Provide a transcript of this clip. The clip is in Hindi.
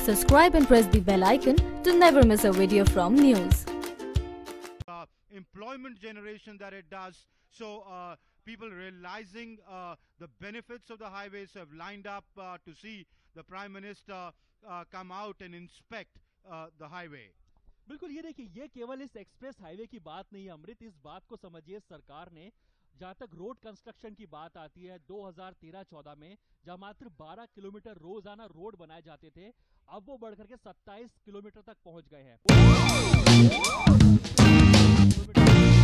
Subscribe and press the bell icon to never miss a video from news. Employment generation that it does. So people realizing the benefits of the highways have lined up to see the Prime Minister come out and inspect the highway. बिल्कुल, ये देखिए, ये केवल इस एक्सप्रेस हाईवे की बात नहीं है अमृत। इस बात को समझिए, सरकार ने जहां तक रोड कंस्ट्रक्शन की बात आती है 2013-14 में जहां मात्र 12 किलोमीटर रोजाना रोड बनाए जाते थे, अब वो बढ़कर के 27 किलोमीटर तक पहुंच गए हैं।